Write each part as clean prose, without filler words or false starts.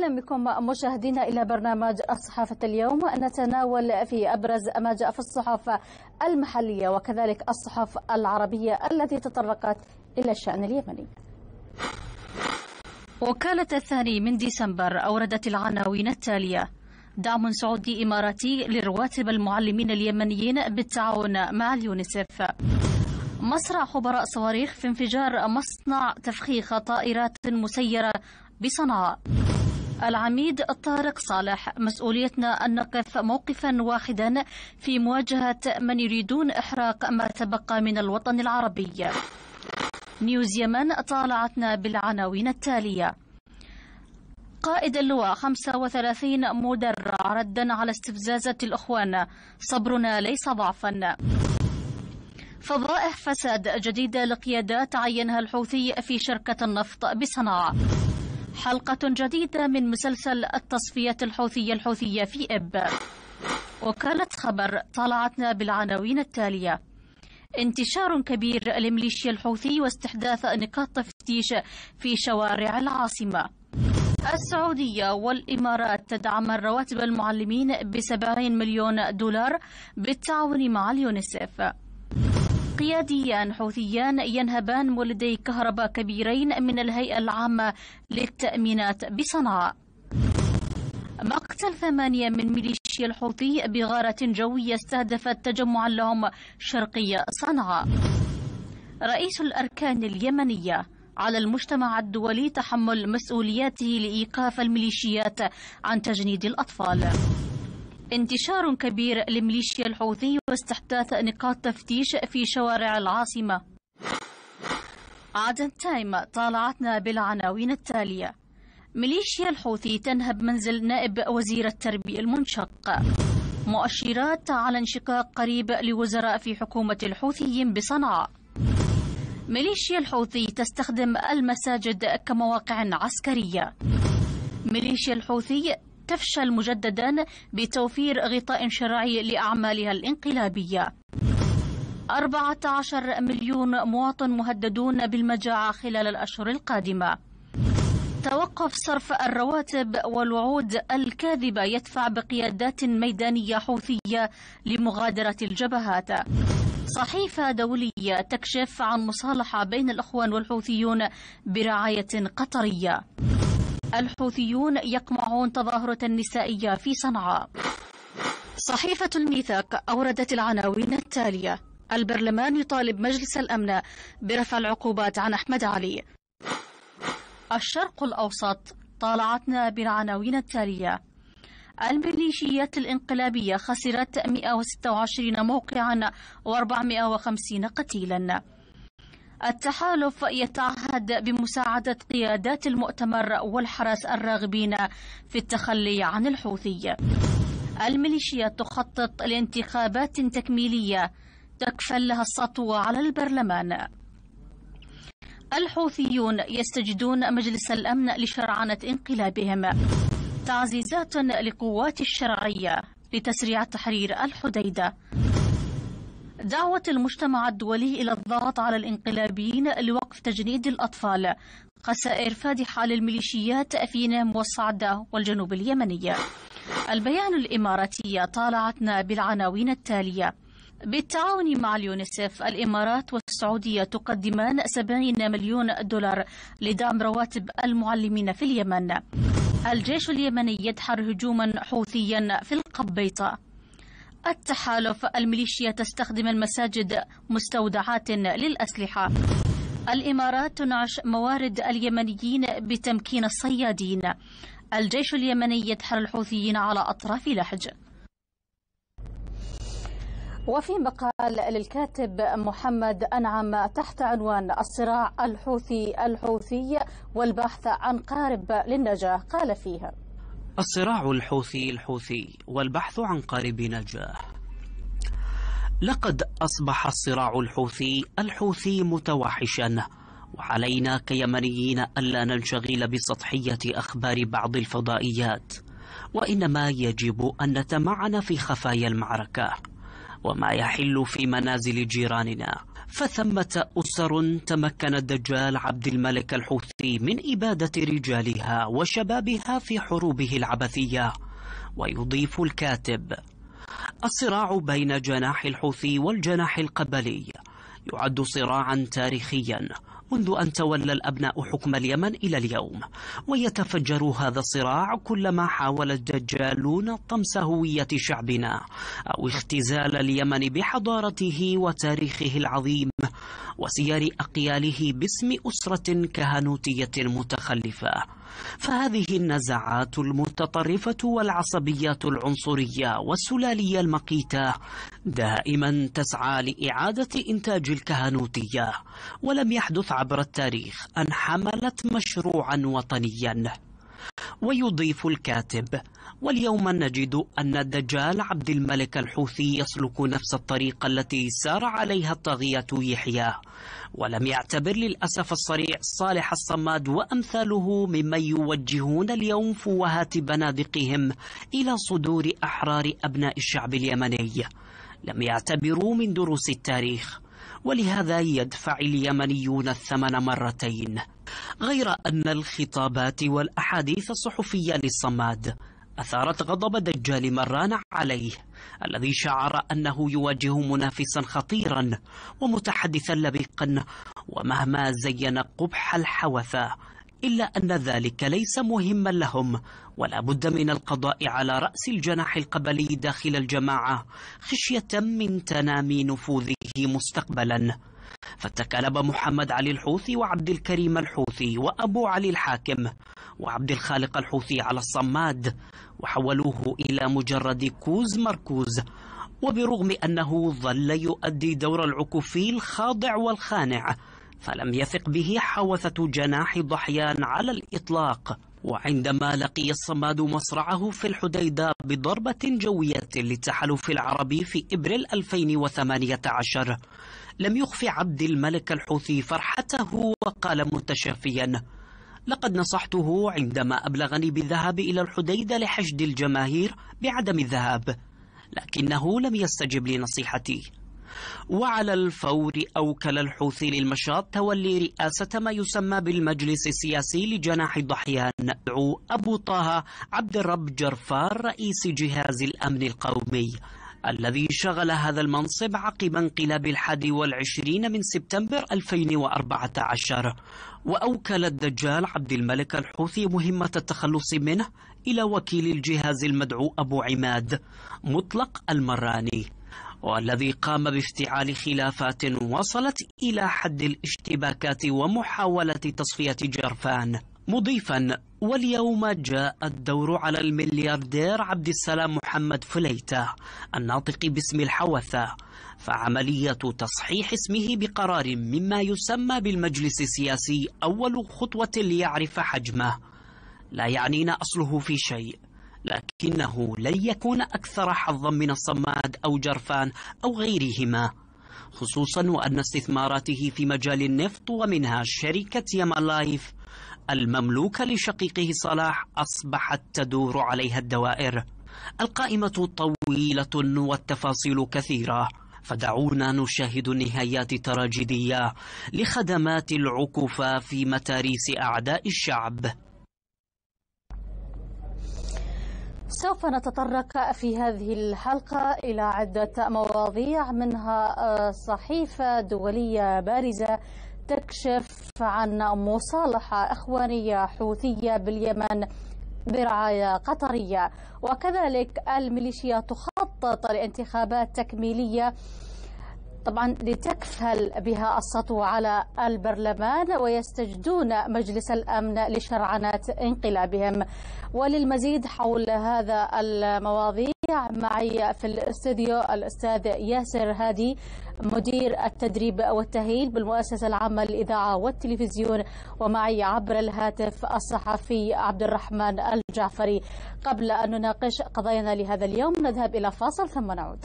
أهلا بكم مشاهدينا إلى برنامج الصحافة اليوم. نتناول في أبرز ما جاء في الصحف المحلية وكذلك الصحف العربية التي تطرقت إلى الشأن اليمني. وكالة 2 ديسمبر أوردت العناوين التالية: دعم سعودي إماراتي لرواتب المعلمين اليمنيين بالتعاون مع اليونيسف. مسرع خبراء صواريخ في انفجار مصنع تفخيخ طائرات مسيرة بصنعاء. العميد طارق صالح: مسؤوليتنا أن نقف موقفا واحدا في مواجهة من يريدون إحراق ما تبقى من الوطن العربي. نيوز يمن طالعتنا بالعناوين التالية: قائد اللواء 35 مدرع ردا على استفزازات الأخوان، صبرنا ليس ضعفا. فضائح فساد جديدة لقيادات عينها الحوثي في شركة النفط بصنعاء. حلقة جديدة من مسلسل التصفية الحوثية في إب. وكالة خبر طلعتنا بالعناوين التالية: انتشار كبير لميليشيا الحوثي واستحداث نقاط تفتيش في شوارع العاصمة. السعودية والإمارات تدعم رواتب المعلمين ب70 مليون دولار بالتعاون مع اليونيسف. قياديان حوثيان ينهبان مولدي كهرباء كبيرين من الهيئة العامة للتأمينات بصنعاء. مقتل 8 من ميليشيا الحوثي بغارة جوية استهدفت تجمعا لهم شرقي صنعاء. رئيس الأركان اليمنية: على المجتمع الدولي تحمل مسؤولياته لإيقاف الميليشيات عن تجنيد الأطفال. انتشار كبير لميليشيا الحوثي واستحداث نقاط تفتيش في شوارع العاصمة. عدن تايم طالعتنا بالعناوين التالية: ميليشيا الحوثي تنهب منزل نائب وزير التربية المنشق. مؤشرات على انشقاق قريب لوزراء في حكومة الحوثيين بصنعاء. ميليشيا الحوثي تستخدم المساجد كمواقع عسكرية. ميليشيا الحوثي تفشل مجددا بتوفير غطاء شرعي لأعمالها الانقلابية. 14 مليون مواطن مهددون بالمجاعة خلال الأشهر القادمة. توقف صرف الرواتب والوعود الكاذبة يدفع بقيادات ميدانية حوثية لمغادرة الجبهات. صحيفة دولية تكشف عن مصالحة بين الأخوان والحوثيون برعاية قطرية. الحوثيون يقمعون تظاهرة نسائية في صنعاء. صحيفة الميثاق أوردت العناوين التالية: البرلمان يطالب مجلس الأمن برفع العقوبات عن أحمد علي. الشرق الأوسط طالعتنا بالعناوين التالية: الميليشيات الانقلابية خسرت 126 موقعا و450 قتيلا. التحالف يتعهد بمساعدة قيادات المؤتمر والحرس الراغبين في التخلي عن الحوثي. الميليشيات تخطط لانتخابات تكميلية تكفل لها السطوة على البرلمان. الحوثيون يستجدون مجلس الأمن لشرعنة انقلابهم. تعزيزات لقوات الشرعية لتسريع تحرير الحديدة. دعوة المجتمع الدولي إلى الضغط على الانقلابيين لوقف تجنيد الأطفال. خسائر فادحة للميليشيات في نام والصعدة والجنوب اليمني. البيان الإماراتية طالعتنا بالعناوين التالية: بالتعاون مع اليونيسف الإمارات والسعودية تقدمان 70 مليون دولار لدعم رواتب المعلمين في اليمن. الجيش اليمني يدحر هجوما حوثيا في القبيطة. التحالف: الميليشيا تستخدم المساجد مستودعات للأسلحة. الإمارات تنعش موارد اليمنيين بتمكين الصيادين. الجيش اليمني يدحر الحوثيين على أطراف لحج. وفي مقال للكاتب محمد أنعم تحت عنوان الصراع الحوثي والبحث عن قارب للنجاة، قال فيها: الصراع الحوثي والبحث عن قارب نجاة. لقد أصبح الصراع الحوثي متوحشا، وعلينا كيمنيين ألا ننشغل بسطحية أخبار بعض الفضائيات، وإنما يجب أن نتمعن في خفايا المعركة وما يحل في منازل جيراننا، فثمة أسر تمكن الدجال عبد الملك الحوثي من إبادة رجالها وشبابها في حروبه العبثية. ويضيف الكاتب: الصراع بين جناح الحوثي والجناح القبلي يعد صراعا تاريخيا منذ أن تولى الأبناء حكم اليمن إلى اليوم، ويتفجر هذا الصراع كلما حاول الدجالون طمس هوية شعبنا أو اختزال اليمن بحضارته وتاريخه العظيم وسير أقياله باسم أسرة كهنوتية متخلفة. فهذه النزعات المتطرفة والعصبيات العنصرية والسلالية المقيتة دائما تسعى لإعادة إنتاج الكهنوتية، ولم يحدث عبر التاريخ أن حملت مشروعا وطنيا. ويضيف الكاتب: واليوم نجد أن الدجال عبد الملك الحوثي يسلك نفس الطريقة التي سار عليها الطاغية يحيى، ولم يعتبر للأسف الصريع صالح الصماد وأمثاله ممن يوجهون اليوم فوهات بنادقهم إلى صدور أحرار أبناء الشعب اليمني. لم يعتبروا من دروس التاريخ، ولهذا يدفع اليمنيون الثمن مرتين. غير أن الخطابات والأحاديث الصحفية للصماد أثارت غضب دجال مران عليه، الذي شعر أنه يواجه منافسا خطيرا ومتحدثا لبقا، ومهما زين قبح الحوثة إلا أن ذلك ليس مهما لهم، ولا بد من القضاء على رأس الجناح القبلي داخل الجماعة خشية من تنامي نفوذه مستقبلا. فتكالب محمد علي الحوثي وعبد الكريم الحوثي وأبو علي الحاكم وعبد الخالق الحوثي على الصماد، وحولوه إلى مجرد كوز مركوز. وبرغم أنه ظل يؤدي دور العكوفي الخاضع والخانع، فلم يثق به حوثة جناح ضحيان على الإطلاق. وعندما لقي الصماد مصرعه في الحديدة بضربة جوية للتحالف العربي في إبريل 2018، لم يخف عبد الملك الحوثي فرحته وقال متشافيا: لقد نصحته عندما أبلغني بالذهاب إلى الحديدة لحشد الجماهير بعدم الذهاب، لكنه لم يستجب لنصيحتي. وعلى الفور أوكل الحوثي للمشاط تولي رئاسة ما يسمى بالمجلس السياسي لجناح ضحيان أبو طه عبد الرب جرفار رئيس جهاز الأمن القومي، الذي شغل هذا المنصب عقب انقلاب 21 من سبتمبر 2014. وأوكل الدجال عبد الملك الحوثي مهمة التخلص منه إلى وكيل الجهاز المدعو أبو عماد مطلق المراني، والذي قام بافتعال خلافات وصلت إلى حد الاشتباكات ومحاولة تصفية جرفان، مضيفا: واليوم جاء الدور على الملياردير عبد السلام محمد فليتة الناطق باسم الحوثة، فعملية تصحيح اسمه بقرار مما يسمى بالمجلس السياسي أول خطوة ليعرف حجمه. لا يعنينا أصله في شيء، لكنه لن يكون أكثر حظا من الصماد أو جرفان أو غيرهما، خصوصا وأن استثماراته في مجال النفط ومنها شركة يما لايف المملوكة لشقيقه صلاح أصبحت تدور عليها الدوائر. القائمة طويلة والتفاصيل كثيرة، فدعونا نشاهد نهايات تراجيدية لخدمات العكوفة في متاريس أعداء الشعب. سوف نتطرق في هذه الحلقة إلى عدة مواضيع، منها صحيفة دولية بارزة تكشف عن مصالحة إخوانية حوثية باليمن برعاية قطرية، وكذلك الميليشيا تخطط لانتخابات تكميلية طبعا لتكفل بها السطو على البرلمان، ويستجدون مجلس الأمن لشرعنة انقلابهم. وللمزيد حول هذا المواضيع معي في الاستوديو الأستاذ ياسر هادي، مدير التدريب والتأهيل بالمؤسسة العامة للإذاعة والتلفزيون، ومعي عبر الهاتف الصحفي عبد الرحمن الجعفري. قبل أن نناقش قضايانا لهذا اليوم نذهب إلى فاصل ثم نعود.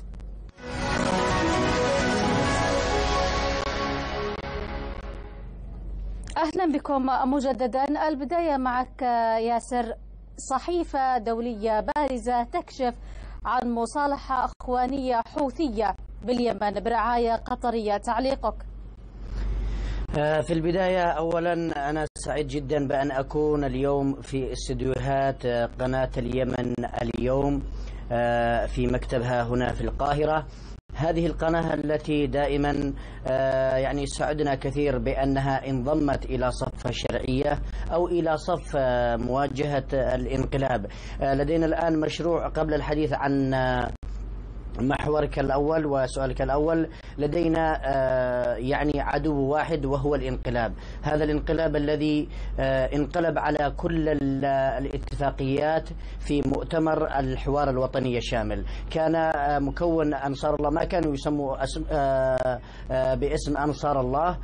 أهلا بكم مجددا. البداية معك ياسر. صحيفة دولية بارزة تكشف عن مصالحة إخوانية حوثية باليمن برعاية قطرية، تعليقك؟ في البداية أولا أنا سعيد جدا بأن أكون اليوم في استديوهات قناة اليمن اليوم في مكتبها هنا في القاهرة. هذه القناة التي دائما يعني سعدنا كثير بأنها انضمت إلى صف الشرعية أو إلى صف مواجهة الانقلاب. لدينا الآن مشروع، قبل الحديث عن محورك الأول وسؤالك الأول، لدينا يعني عدو واحد وهو الانقلاب. هذا الانقلاب الذي انقلب على كل الاتفاقيات في مؤتمر الحوار الوطني الشامل. كان مكون أنصار الله، ما كانوا يسموا باسم أنصار الله،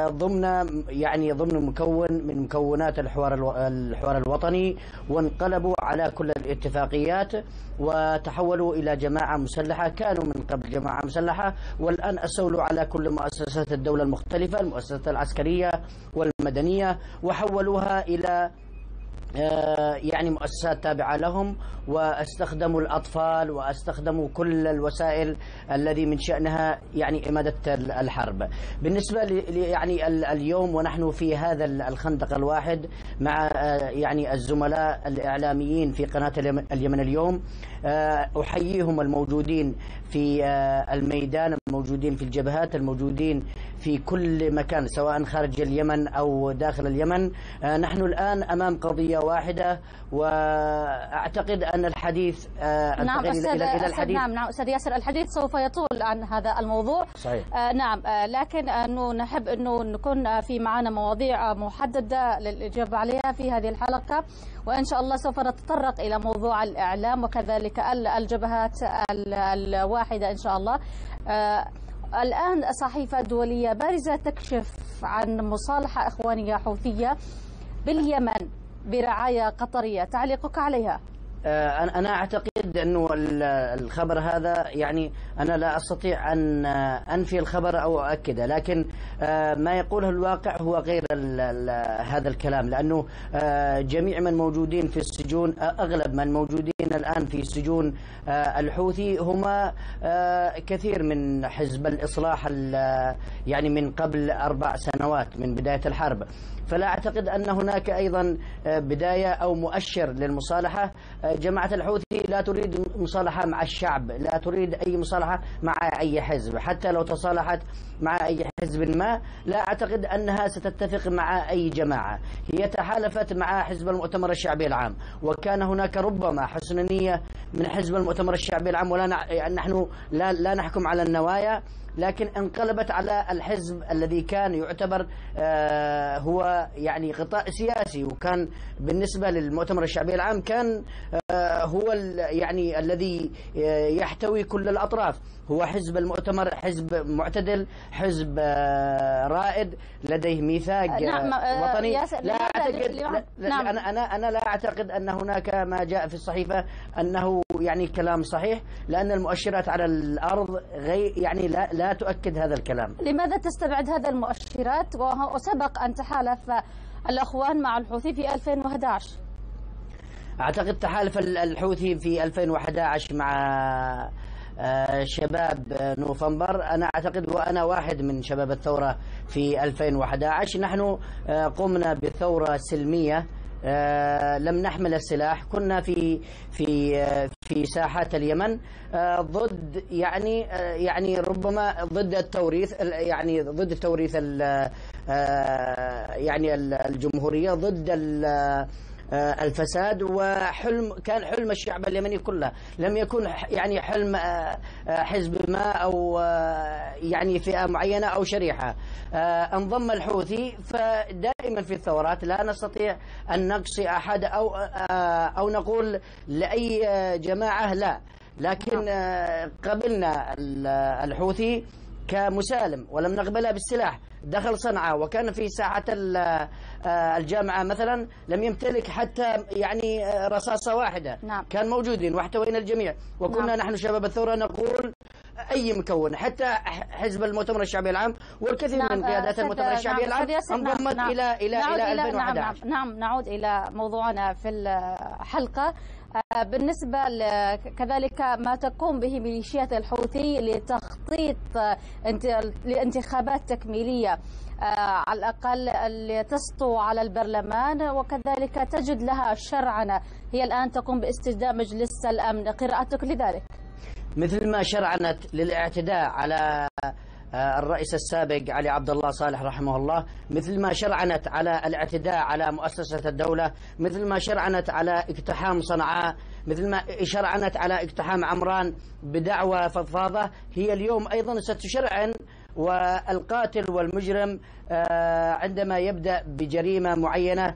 ضمن مكون من مكونات الحوار الوطني، وانقلبوا على كل الاتفاقيات وتحولوا إلى جماعة مسلحة. كانوا من قبل جماعة مسلحة، والآن أستولوا على كل مؤسسات الدولة المختلفة، المؤسسات العسكرية والمدنية، وحولوها إلى يعني مؤسسات تابعة لهم، واستخدموا الأطفال واستخدموا كل الوسائل الذي من شأنها يعني إمادة الحرب. بالنسبة يعني اليوم ونحن في هذا الخندق الواحد مع يعني الزملاء الإعلاميين في قناة اليمن اليوم، أحييهم الموجودين في الميدان، الموجودين في الجبهات، الموجودين في كل مكان سواء خارج اليمن أو داخل اليمن. نحن الآن أمام قضية واحدة، وأعتقد أن الحديث نعم إلى الحديث. نعم أستاذ ياسر، الحديث سوف يطول عن هذا الموضوع. صحيح. نعم، لكن أنه نحب أنه نكون في معنا مواضيع محددة للإجابة عليها في هذه الحلقة، وإن شاء الله سوف نتطرق إلى موضوع الإعلام وكذلك الجبهات الواحدة إن شاء الله. الآن صحيفة دولية بارزة تكشف عن مصالحة إخوانية حوثية باليمن برعاية قطرية، تعليقك عليها؟ أنا أعتقد أنه الخبر هذا، يعني أنا لا أستطيع أن أنفي الخبر أو أؤكده، لكن ما يقوله الواقع هو غير هذا الكلام، لأنه جميع من موجودين في السجون، أغلب من موجودين الآن في سجون الحوثي هم كثير من حزب الإصلاح، يعني من قبل 4 سنوات من بداية الحرب. فلا أعتقد أن هناك أيضا بداية أو مؤشر للمصالحة. جماعة الحوثي لا تريد مصالحة مع الشعب، لا تريد أي مصالحة مع أي حزب، حتى لو تصالحت مع أي حزب ما لا أعتقد أنها ستتفق مع أي جماعة. هي تحالفت مع حزب المؤتمر الشعبي العام، وكان هناك ربما حسن نية من حزب المؤتمر الشعبي العام، نحن لا نحكم على النوايا، لكن انقلبت على الحزب الذي كان يعتبر هو يعني غطاء سياسي، وكان بالنسبة للمؤتمر الشعبي العام كان هو يعني الذي يحتوي كل الأطراف. هو حزب المؤتمر حزب معتدل، حزب رائد، لديه ميثاق وطني. لا أعتقد أنا لا أعتقد أن هناك ما جاء في الصحيفة أنه يعني كلام صحيح، لأن المؤشرات على الأرض يعني لا تؤكد هذا الكلام. لماذا تستبعد هذا المؤشرات وسبق أن تحالف الأخوان مع الحوثي في 2011؟ أعتقد تحالف الحوثي في 2011 مع شباب نوفمبر. أنا أعتقد وأنا واحد من شباب الثورة في 2011. نحن قمنا بثورة سلمية، لم نحمل السلاح، كنا في ساحات اليمن ضد يعني ربما ضد التوريث، يعني ضد التوريث يعني الجمهورية، ضد الفساد، كان حلم الشعب اليمني كله، لم يكن يعني حلم حزب ما أو يعني فئة معينة أو شريحة. انضم الحوثي، فدائما في الثورات لا نستطيع أن نقصي أحد أو نقول لأي جماعة لا، لكن قبلنا الحوثي كمسالم ولم نقبلها بالسلاح. دخل صنعاء وكان في ساحة الجامعة مثلا لم يمتلك حتى يعني رصاصة واحدة. نعم. كان موجودين واحتوينا الجميع، وكنا نعم. نحن شباب الثورة نقول أي مكون، حتى حزب المؤتمر الشعبي العام والكثير من قيادات المؤتمر الشعبي العام انضمت إلى 2011. نعم، نعود إلى موضوعنا في الحلقة. بالنسبة كذلك ما تقوم به ميليشيات الحوثي لتخطيط لانتخابات تكميلية على الأقل تسطو على البرلمان، وكذلك تجد لها شرعنة، هي الآن تقوم باستجداء مجلس الأمن، قراءتك لذلك؟ مثل ما شرعنت للاعتداء على الرئيس السابق علي عبد الله صالح رحمه الله، مثل ما شرعنت على الاعتداء على مؤسسة الدولة، مثل ما شرعنت على اقتحام صنعاء، مثل ما شرعنت على اقتحام عمران بدعوى فضفاضة، هي اليوم أيضا ستشرعن. والقاتل والمجرم عندما يبدأ بجريمة معينة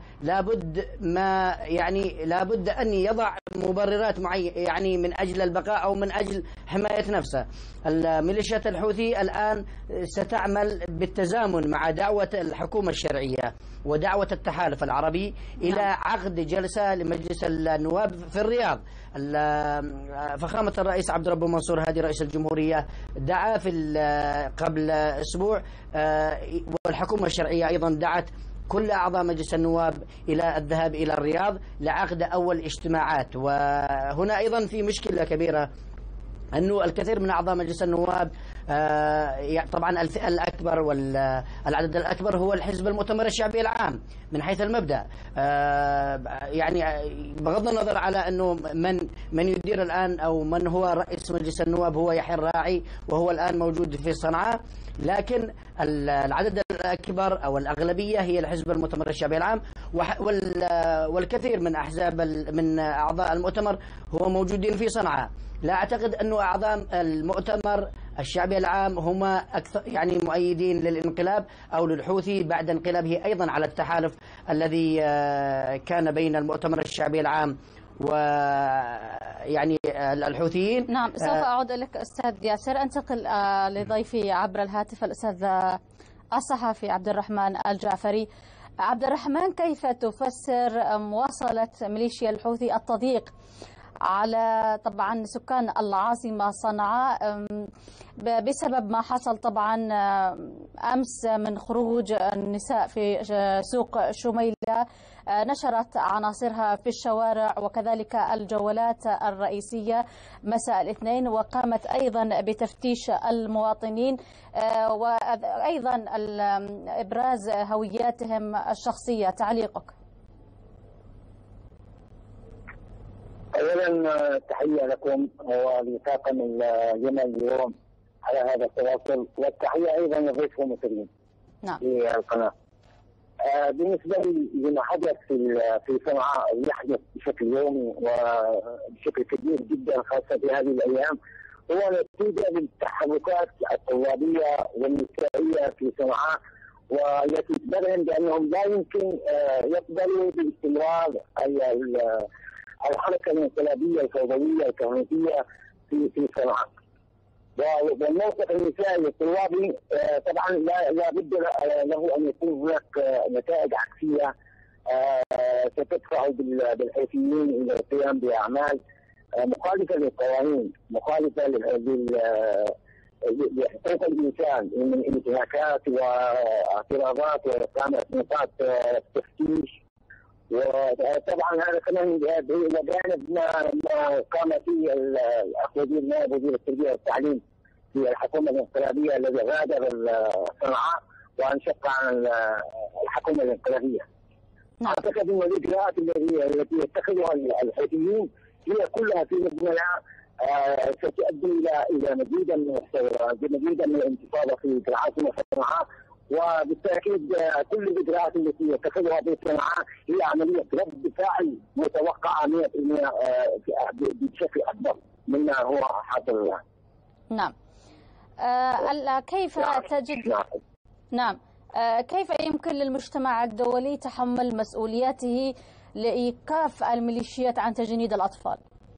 لابد أن يضع مبررات معينة، يعني من أجل البقاء أو من أجل حماية نفسه. ميليشيات الحوثي الآن ستعمل بالتزامن مع دعوة الحكومة الشرعية ودعوة التحالف العربي إلى عقد جلسة لمجلس النواب في الرياض. فخامة الرئيس عبد الرب منصور هادي رئيس الجمهورية دعا قبل أسبوع، والحكومة الشرعية أيضا دعت كل أعضاء مجلس النواب إلى الذهاب إلى الرياض لعقد أول اجتماعات. وهنا أيضا في مشكلة كبيرة، أنه الكثير من أعضاء مجلس النواب طبعا الفئة الأكبر والعدد الأكبر هو الحزب المؤتمر الشعبي العام من حيث المبدأ، يعني بغض النظر على أنه من يدير الآن أو من هو رئيس مجلس النواب هو يحيى الراعي وهو الآن موجود في صنعاء، لكن العدد الأكبر أو الأغلبية هي الحزب المؤتمر الشعبي العام، والكثير من أعضاء المؤتمر هو موجودين في صنعاء. لا أعتقد أن أعضاء المؤتمر الشعبي العام هم أكثر يعني مؤيدين للانقلاب أو للحوثي بعد انقلابه أيضا على التحالف الذي كان بين المؤتمر الشعبي العام ويعني الحوثيين. نعم، سوف أعود لك أستاذ ياسر. أنتقل لضيفي عبر الهاتف الأستاذ الصحفي عبد الرحمن الجعفري. عبد الرحمن، كيف تفسر مواصلة ميليشيا الحوثي التضييق على طبعا سكان العاصمة صنعاء بسبب ما حصل طبعا أمس من خروج النساء في سوق شميلة، نشرت عناصرها في الشوارع وكذلك الجولات الرئيسية مساء الاثنين، وقامت أيضا بتفتيش المواطنين وأيضا إبراز هوياتهم الشخصية. تعليقك؟ أولا تحية لكم ولطاقم اليمن اليوم على هذا التواصل، والتحية أيضا لضيوفكم المسلمين في القناة. بالنسبة لما حدث في صنعاء يحدث بشكل يومي وبشكل كبير جدا خاصة في هذه الأيام، هو نتيجة للتحركات الطلابية والنسائية في صنعاء، والتي تبرهن بأنهم لا يمكن يقبلوا باستمرار الحركة الانقلابية الفوضوية الكهنوتية في صنعاء. والموقف النسائي الطلابي طبعا لا بد له ان يكون هناك نتائج عكسيه ستدفع بالحوثيين الى القيام باعمال مخالفه للقوانين، مخالفه لحقوق الانسان من انتهاكات واعتراضات واقامه نقاط تفتيش. وطبعا هذا كمان الى جانب ما قام فيه الاخ وزير نائب وزير التربيه والتعليم في الحكومه الانقلابيه الذي غادر صنعاء وانشق عن الحكومه الانقلابيه. اعتقد ان الاجراءات التي يتخذها الحوثيين هي كلها في مجملها ستؤدي الى مزيدا من الثوره، مزيدا من الانتفاضه في العاصمه صنعاء، وبالتاكيد كل الاجراءات التي يتخذها في صنعاء هي عمليه رد فعل متوقعه 100% بشكل اكبر مما هو حاصل الان. نعم. كيف تجد نعم كيف يمكن للمجتمع الدولي تحمل مسؤولياته لإيقاف الميليشيات عن تجنيد الأطفال؟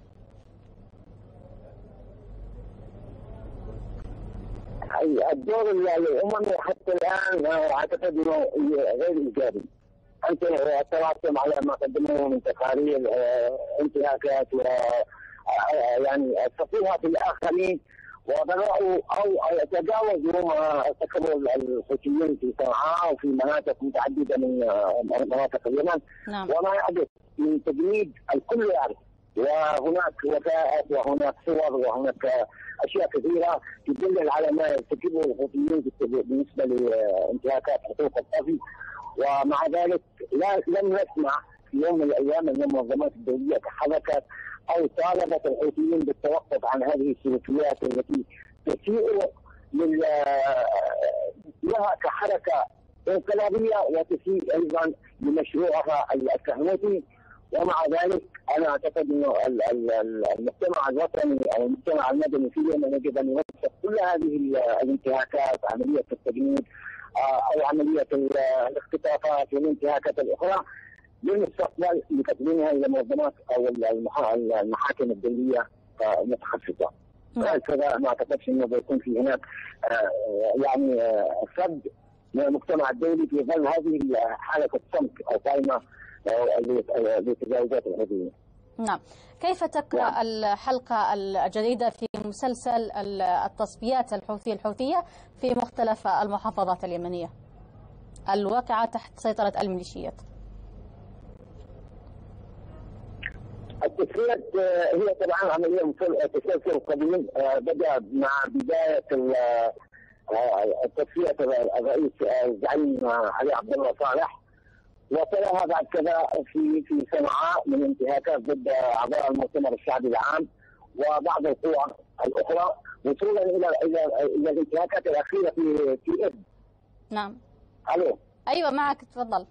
الدور الأممي حتى الآن أعتقد أنه غير إيجابي. أنت اطلعتم على ما قدموه من تقارير انتهاكات يعني سفوها في الآخرين، وبدأوا أو تجاوزوا ما ارتكبوا الحوثيين في صنعاء وفي مناطق متعددة من مناطق اليمن. وما يحدث من تجنيد الكل يعرف وهناك وثائق وهناك صور وهناك اشياء كثيره تدل على ما يرتكبه الحوثيين بالنسبه لانتهاكات حقوق الطفل. ومع ذلك لم نسمع في يوم من الايام ان المنظمات الدوليه تحركت او طالبت الحوثيين بالتوقف عن هذه السلوكيات التي تسيء لها كحركه انقلابيه وتسيء ايضا لمشروعها الكهنوتي. ومع ذلك انا اعتقد انه المجتمع الوطني او المجتمع المدني في اليمن يجب ان يوثق كل هذه الانتهاكات، عمليه التجنيد او عمليه الاختطافات والانتهاكات الاخرى للمستقبل لتقديمها الى المنظمات او المحاكم الدوليه المتخصصه. هكذا ما اعتقدش انه بيكون في هناك يعني صد من المجتمع الدولي في ظل هذه حاله الصمت القائمه لتجاوزات الحدود. نعم، كيف تقرأ الحلقة الجديدة في مسلسل التصفيات الحوثية في مختلف المحافظات اليمنية الواقعة تحت سيطرة الميليشيات؟ التصفيات هي طبعا عملية تسلسل قديم بدأ مع بداية التصفية الرئيس الزعيم علي عبد الله صالح، وتلاها بعد كذا في صنعاء من انتهاكات ضد اعضاء المؤتمر الشعبي العام وبعض القوى الاخرى وصولا الى الانتهاكات الاخيره في اب. نعم. الو. ايوه معك تفضل.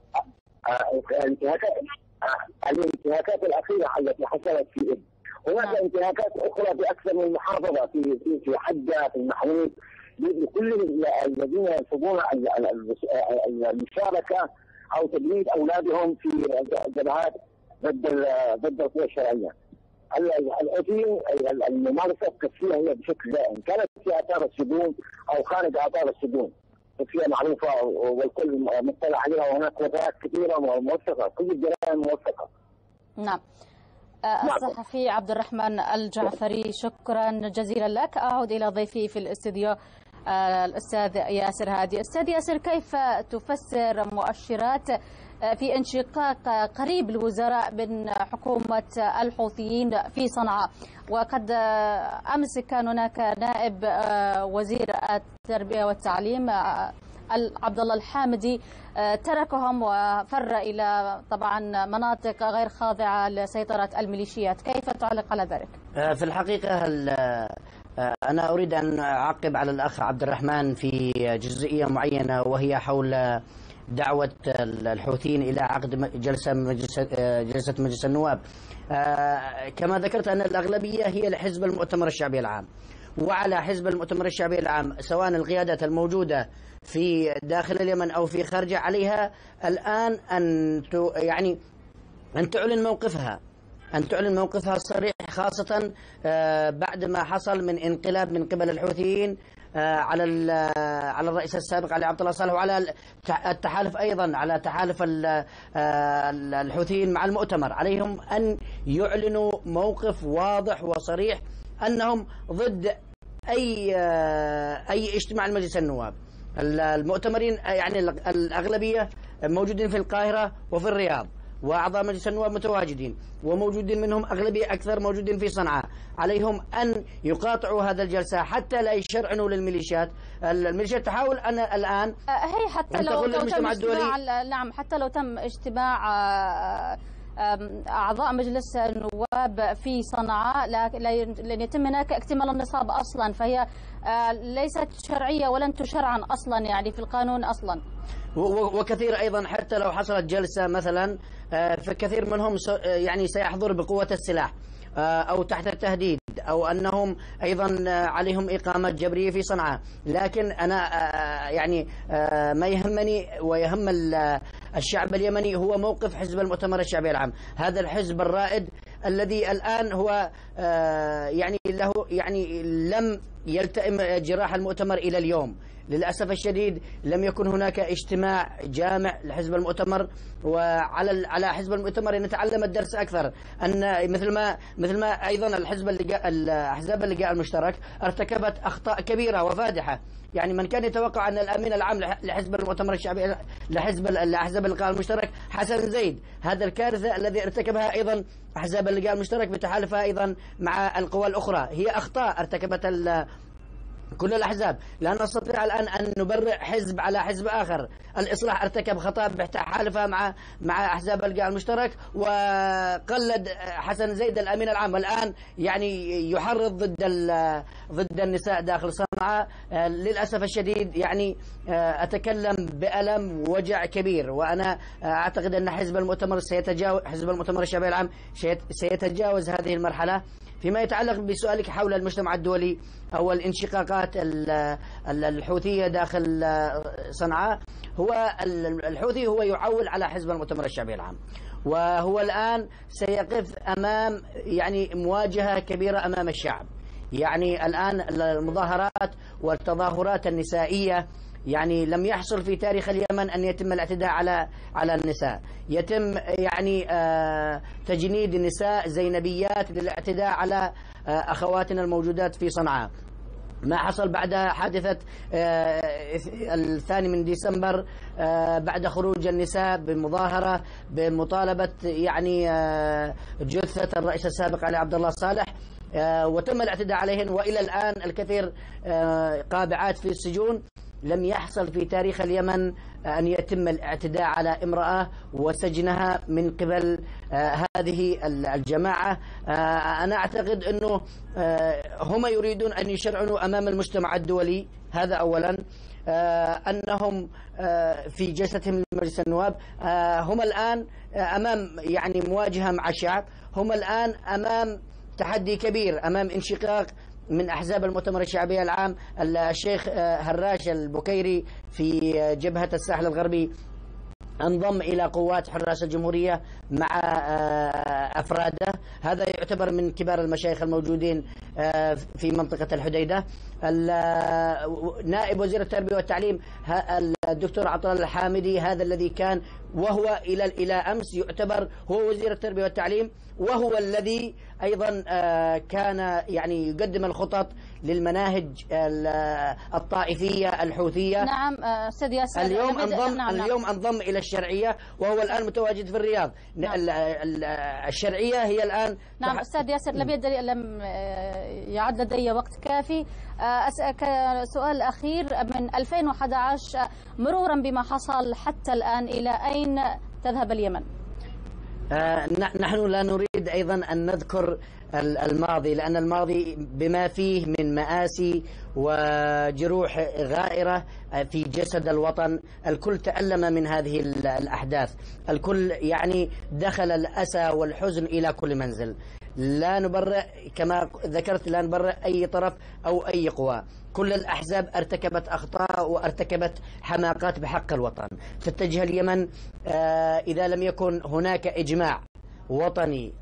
الانتهاكات الاخيره التي حصلت في اب. هناك انتهاكات اخرى في اكثر من محافظه في حجه في المحمود لكل الذين يرفضون المشاركه او تجنيد اولادهم في جبهات ضد القوى الشرعيه. الحوثيين الممارسه التصفيه هي بشكل دائم، كانت في اطار السجون او خارج اطار السجون. تصفيه معروفه والكل مطلع عليها وهناك وثائق كثيره موثقه، كل الجرائم موثقه. نعم. الصحفي عبد الرحمن الجعفري، شكرا جزيلا لك. اعود الى ضيفي في الاستديو الأستاذ ياسر هادي. أستاذ ياسر، كيف تفسر مؤشرات في انشقاق قريب الوزراء من حكومة الحوثيين في صنعاء؟ وقد أمس كان هناك نائب وزير التربية والتعليم عبد الله الحامدي تركهم وفر إلى طبعا مناطق غير خاضعة لسيطرة الميليشيات، كيف تعلق على ذلك؟ في الحقيقة أنا أريد أن أعقب على الأخ عبد الرحمن في جزئية معينة، وهي حول دعوة الحوثيين إلى عقد جلسة مجلس النواب. كما ذكرت أن الأغلبية هي لحزب المؤتمر الشعبي العام، وعلى حزب المؤتمر الشعبي العام سواء القيادات الموجودة في داخل اليمن أو في خارجه عليها الآن أن تعلن موقفها الصريح، خاصة بعد ما حصل من انقلاب من قبل الحوثيين على الرئيس السابق علي عبد الله صالح، وعلى التحالف أيضا، على تحالف الحوثيين مع المؤتمر. عليهم أن يعلنوا موقف واضح وصريح أنهم ضد أي اجتماع لمجلس النواب. المؤتمرين يعني الأغلبية موجودين في القاهرة وفي الرياض، وأعضاء مجلس النواب متواجدين، وموجودين منهم أغلبية أكثر موجودين في صنعاء. عليهم أن يقاطعوا هذا الجلسة حتى لا يشرعنوا للميليشيات. الميليشيات تحاول أن الآن هي حتى لو تم اجتماع، نعم، حتى لو تم اجتماع أعضاء مجلس النواب في صنعاء لن يتم هناك اكتمال النصاب أصلا، فهي ليست شرعية ولن تشرعا أصلا يعني في القانون أصلا. وكثير أيضا حتى لو حصلت جلسة مثلا فكثير منهم يعني سيحضر بقوة السلاح أو تحت التهديد، أو أنهم أيضا عليهم إقامة جبرية في صنعاء. لكن أنا يعني ما يهمني ويهم الشعب اليمني هو موقف حزب المؤتمر الشعبي العام، هذا الحزب الرائد الذي الآن هو يعني له يعني لم يلتئم جراح المؤتمر إلى اليوم. للأسف الشديد لم يكن هناك اجتماع جامع لحزب المؤتمر، وعلى حزب المؤتمر أن نتعلم الدرس أكثر، أن مثل ما أيضا أحزاب اللقاء المشترك ارتكبت أخطاء كبيرة وفادحة. يعني من كان يتوقع أن الأمين العام لحزب المؤتمر الشعبي لأحزاب اللقاء المشترك حسن زيد، هذا الكارثة الذي ارتكبها أيضا أحزاب اللقاء المشترك بتحالفها أيضا مع القوى الأخرى، هي أخطاء ارتكبت كل الأحزاب. لا نستطيع الآن أن نبرئ حزب على حزب آخر. الإصلاح ارتكب خطأ بتحالفها مع أحزاب اللقاء المشترك، وقلد حسن زيد الأمين العام، والآن يعني يحرض ضد النساء داخل صنعاء. للأسف الشديد يعني أتكلم بألم ووجع كبير، وأنا أعتقد أن حزب المؤتمر الشعبي العام سيتجاوز هذه المرحلة. فيما يتعلق بسؤالك حول المجتمع الدولي أو الانشقاقات الحوثية داخل صنعاء، الحوثي هو يعول على حزب المؤتمر الشعبي العام، وهو الآن سيقف أمام يعني مواجهة كبيرة أمام الشعب. يعني الآن المظاهرات والتظاهرات النسائية، يعني لم يحصل في تاريخ اليمن أن يتم الاعتداء على النساء، يتم يعني تجنيد النساء زينبيات للاعتداء على أخواتنا الموجودات في صنعاء. ما حصل بعد حادثة 2 ديسمبر بعد خروج النساء بمظاهرة بمطالبة يعني جثة الرئيس السابق علي عبد الله صالح، وتم الاعتداء عليهن، وإلى الآن الكثير قابعات في السجون. لم يحصل في تاريخ اليمن أن يتم الاعتداء على امرأة وسجنها من قبل هذه الجماعة. أنا أعتقد أنه هم يريدون أن يشرعنوا أمام المجتمع الدولي، هذا أولا، أنهم في جلستهم لمجلس النواب هم الآن أمام يعني مواجهة مع الشعب، هم الآن أمام تحدي كبير، أمام انشقاق من أحزاب المؤتمر الشعبي العام. الشيخ هراش البكيري في جبهة الساحل الغربي انضم إلى قوات حراس الجمهورية مع أفراده، هذا يعتبر من كبار المشايخ الموجودين في منطقة الحديدة. نائب وزير التربية والتعليم الدكتور عطال الحامدي، هذا الذي كان وهو إلى أمس يعتبر هو وزير التربية والتعليم، وهو الذي أيضا كان يعني يقدم الخطط للمناهج الطائفية الحوثية. نعم أستاذ ياسر، اليوم انضم إلى الشرعية، وهو الآن متواجد في الرياض. الشرعية هي الآن. نعم أستاذ ياسر، لم يعد لدي وقت كافي. أسألك سؤال أخير، من 2011 مرورا بما حصل حتى الآن، إلى أين تذهب اليمن؟ نحن لا نريد أيضا أن نذكر الماضي، لأن الماضي بما فيه من مآسي وجروح غائرة في جسد الوطن. الكل تألم من هذه الأحداث، الكل يعني دخل الأسى والحزن إلى كل منزل. لا نبرئ كما ذكرت، لا نبرئ أي طرف أو أي قوى. كل الأحزاب ارتكبت أخطاء وارتكبت حماقات بحق الوطن. تتجه اليمن إذا لم يكن هناك إجماع وطني،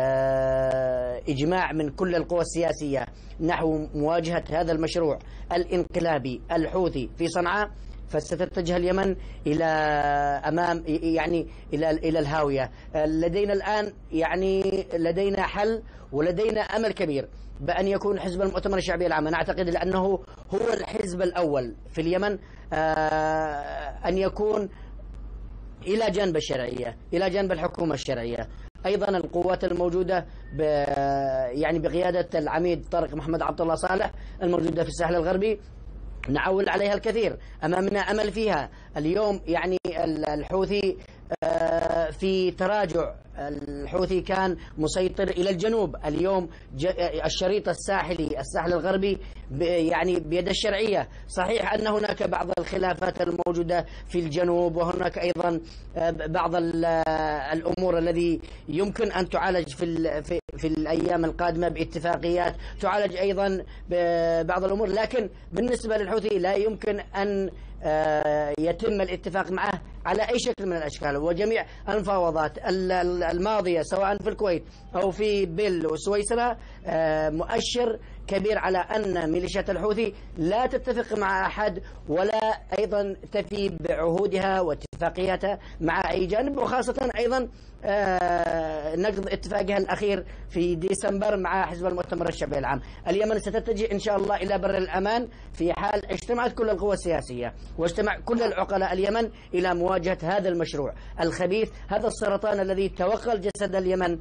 إجماع من كل القوى السياسية نحو مواجهة هذا المشروع الانقلابي الحوثي في صنعاء، فستتجه اليمن إلى أمام، يعني إلى الهاوية. لدينا الآن يعني لدينا حل ولدينا أمل كبير بأن يكون حزب المؤتمر الشعبي العام. أنا أعتقد لأنه هو الحزب الأول في اليمن أن يكون إلى جانب الشرعية، إلى جانب الحكومة الشرعية. أيضا القوات الموجودة يعني بقيادة العميد طارق محمد عبد الله صالح الموجودة في الساحل الغربي نعول عليها الكثير، أمامنا أمل فيها. اليوم يعني الحوثي في تراجع، الحوثي كان مسيطر إلى الجنوب، اليوم الشريط الساحلي الساحل الغربي يعني بيد الشرعية. صحيح أن هناك بعض الخلافات الموجودة في الجنوب، وهناك أيضا بعض الأمور الذي يمكن أن تعالج في الأيام القادمة باتفاقيات، تعالج أيضا ببعض الأمور، لكن بالنسبة للحوثي لا يمكن أن يتم الاتفاق معه على أي شكل من الأشكال. وجميع المفاوضات الماضية سواء في الكويت أو في بيل وسويسرا مؤشر كبير على أن ميليشيات الحوثي لا تتفق مع أحد ولا أيضا تفي بعهودها واتفاقياتها مع أي جانب، وخاصة أيضا نقض اتفاقها الأخير في ديسمبر مع حزب المؤتمر الشعبي العام. اليمن ستتجه إن شاء الله إلى بر الأمان في حال اجتمعت كل القوى السياسية واجتمع كل العقلاء اليمن إلى مواجهة هذا المشروع الخبيث، هذا السرطان الذي توغل جسد اليمن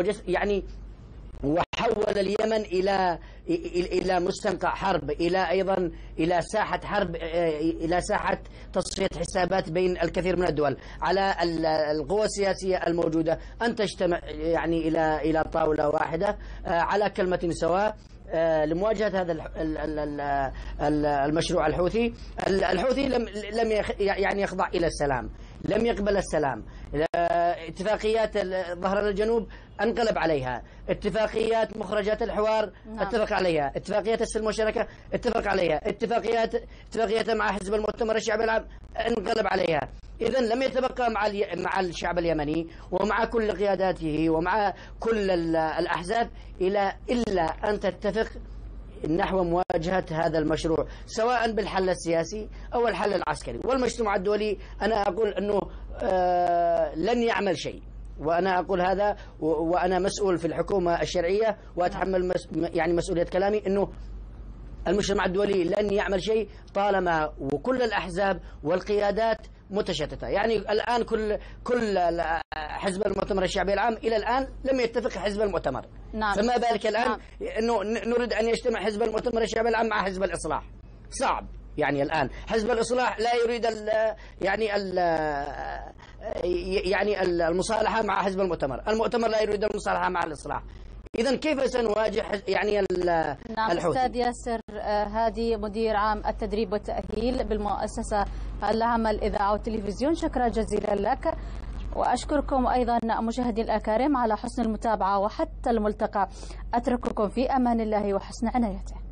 وحول اليمن إلى مستنقع حرب، إلى أيضا إلى ساحة حرب، إلى ساحة تصفية حسابات بين الكثير من الدول. على القوى السياسية الموجودة أن تجتمع يعني إلى طاولة واحدة على كلمة سواء لمواجهة هذا المشروع الحوثي. الحوثي لم يعني يخضع إلى السلام، لم يقبل السلام. اتفاقيات ظهر الجنوب انقلب عليها، اتفاقيات مخرجات الحوار اتفق عليها، اتفاقيات السلم والشراكة اتفق عليها، اتفاقيات مع حزب المؤتمر الشعبي العام انقلب عليها. إذن لم يتبقى مع الشعب اليمني ومع كل قياداته ومع كل الأحزاب إلا أن تتفق نحو مواجهة هذا المشروع، سواء بالحل السياسي أو الحل العسكري. والمجتمع الدولي أنا أقول أنه لن يعمل شيء، وأنا أقول هذا وأنا مسؤول في الحكومة الشرعية وأتحمل يعني مسؤولية كلامي، أنه المجتمع الدولي لن يعمل شيء طالما وكل الأحزاب والقيادات متشتتة. يعني الآن كل حزب المؤتمر الشعبي العام إلى الآن لم يتفق حزب المؤتمر. نعم. فما بالك الآن أنه نريد أن يجتمع حزب المؤتمر الشعبي العام مع حزب الإصلاح؟ صعب. يعني الآن حزب الإصلاح لا يريد يعني المصالحة مع حزب المؤتمر لا يريد المصالحة مع الإصلاح. إذن كيف سنواجه يعني نعم الحوثي؟ أستاذ ياسر هادي مدير عام التدريب والتأهيل بالمؤسسة العامة للإذاعة والتلفزيون، شكرا جزيلا لك، وأشكركم أيضا مشاهدي الأكارم على حسن المتابعة وحتى الملتقى. أترككم في أمان الله وحسن عنايته.